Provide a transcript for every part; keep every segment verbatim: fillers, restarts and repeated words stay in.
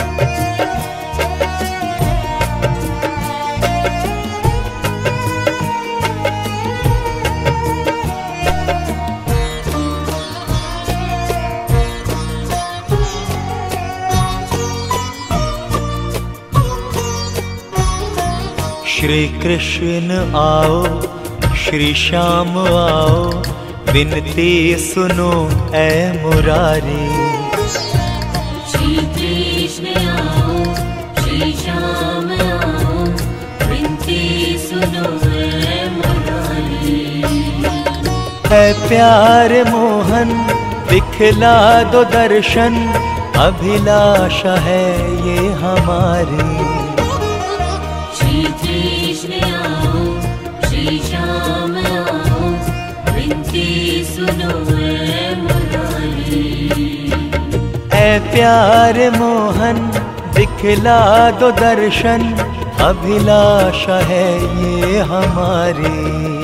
श्री कृष्ण आओ, श्री श्याम आओ, विनती सुनो ऐ मुरारी। श्री कृष्ण आओ, श्री श्याम आओ, विनती सुनो ऐ मुरारी। है प्यार मोहन दिखला दो दर्शन, अभिलाषा है ये हमारी। श्री कृष्ण आओ, श्री श्याम आओ, विनती सुनो ऐ मुरारी। ऐ प्यार मोहन दिखला दो दर्शन, अभिलाषा है ये हमारी।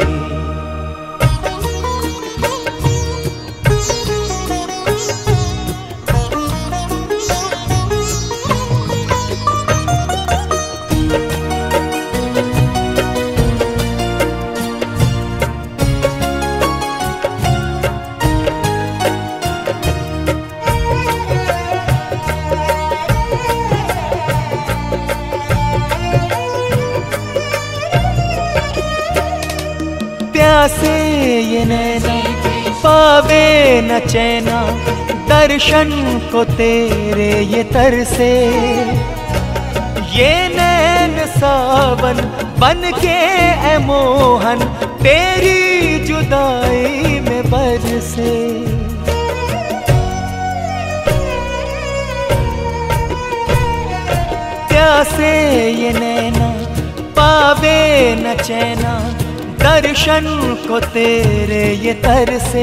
प्यासे ये नैना पावे न चैना, दर्शन को तेरे ये तरसे। ये नैन सावन बन के ए मोहन, तेरी जुदाई में बरसे। प्यासे ये नैना पावे न चैना, दर्शन को तेरे ये तरसे।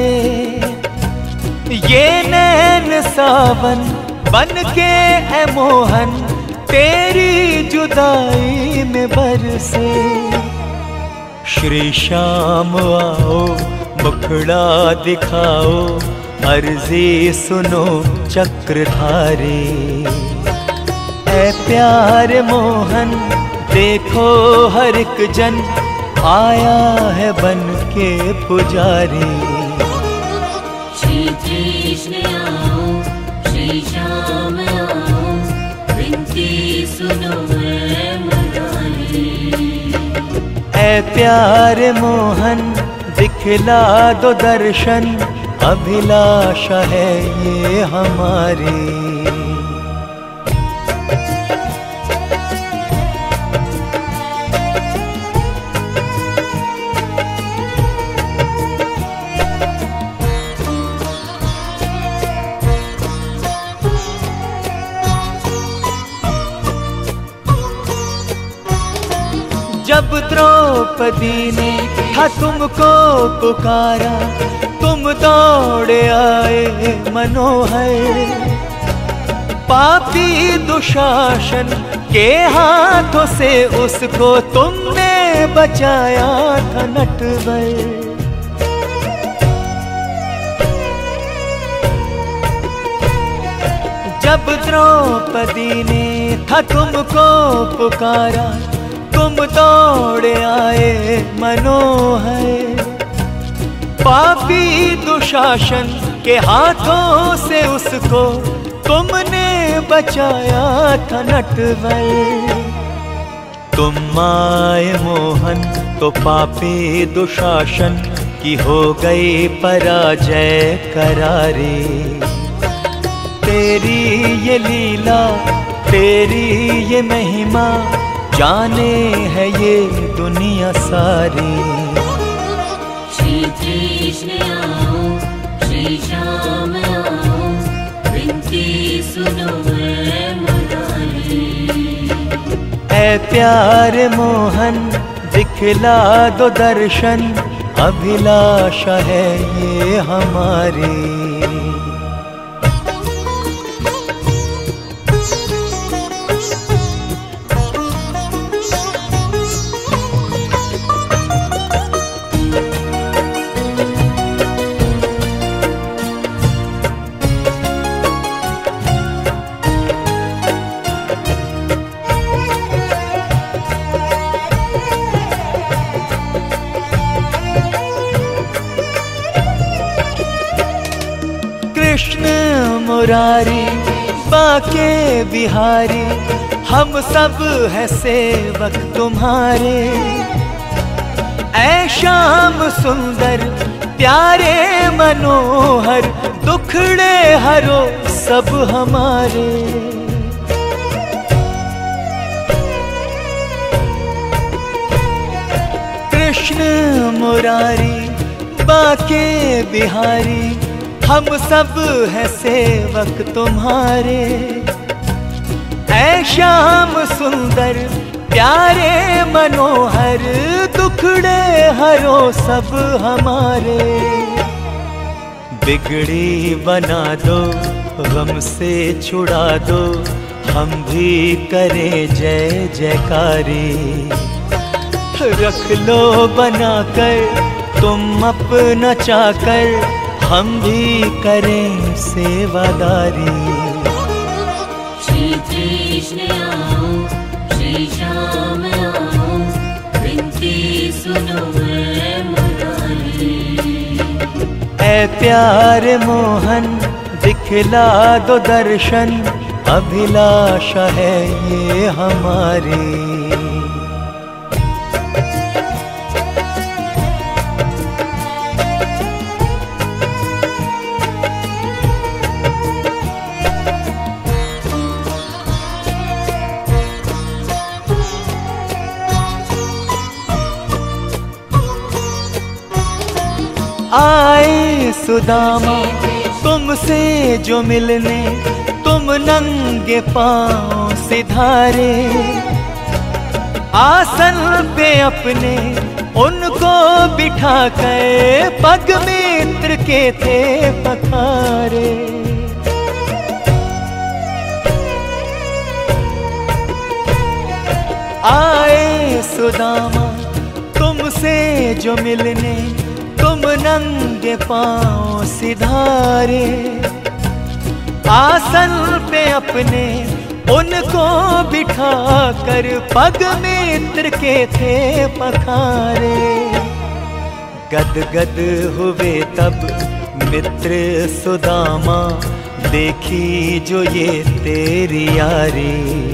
ये नैन सावन बन के ए मोहन, तेरी जुदाई में बरसे। श्री श्याम आओ, मुखड़ा दिखाओ, अर्जी सुनो चक्रधारी। ऐ प्यार मोहन देखो हर एक जन, आया है बन के पुजारी। श्री कृष्ण आओ, श्री श्याम आओ, विनती सुनो ऐ मुरारी। ऐ प्यार मोहन दिखला दो दर्शन, अभिलाषा है ये हमारी। जब द्रौपदी ने था तुमको पुकारा, तुम दौड़े आए मनोहर। पापी दुशासन के हाथों से उसको तुमने बचाया था नटवर। जब द्रौपदी ने था तुमको पुकारा, तुम दौड़े आए मनोहर। पापी दुशासन के हाथों से उसको तुमने बचाया था नटवर। तुम आए मोहन तो पापी दुशासन की हो गई पराजय करारी। तेरी ये लीला, तेरी ये महिमा, जाने है ये दुनिया सारी। श्री कृष्ण आओ, श्री श्याम आओ, विनती सुनो ऐ मुरारी। ऐ प्यार मोहन दिखला दो दर्शन, अभिलाषा है ये हमारी। मुरारी बाके बिहारी, हम सब है सेवक तुम्हारे। ऐ श्याम सुंदर प्यारे मनोहर, दुखड़े हरो सब हमारे। कृष्ण मुरारी बाके बिहारी, हम सब है सेवक तुम्हारे। ऐ श्याम सुंदर प्यारे मनोहर, दुखड़े हरो सब हमारे। बिगड़ी बना दो गम से छुड़ा दो, हम भी करें जय जयकारी। रख लो बना कर तुम अपना चाकर, हम भी करें सेवादारी। श्री कृष्ण आओ, श्री श्याम आओ, विनती सुनो ऐ मुरारी। ऐ प्यारे मोहन दिखला दो दर्शन, अभिलाषा है ये हमारी। आए सुदामा तुमसे जो मिलने, तुम नंगे पांव सिधारे। आसन पे अपने उनको बिठा कर, पग मित्र के थे पखारे। आए सुदामा तुमसे जो मिलने, तुम नंगे पांव सिधारे। आसन पे अपने उनको बिठा कर, पग मित्र के थे पखारे। गद गद हुए तब मित्र सुदामा, देखी जो ये तेरी यारी।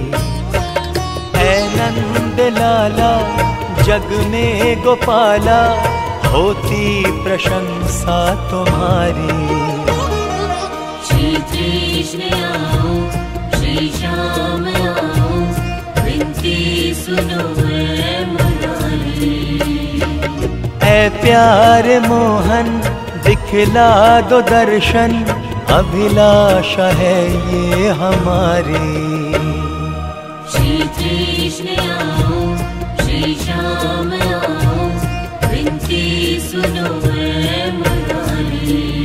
ऐ नंद लाला जग में गोपाला, होती प्रशंसा तुम्हारी। श्री कृष्ण आओ, श्री श्याम आओ, विनती सुनो ऐ मुरारी। ऐ प्यारे मोहन दिखला दो दर्शन, अभिलाषा है ये हमारी। श्री कृष्ण आओ, श्री श्याम आओ, विनती सुनो ऐ मुरारी।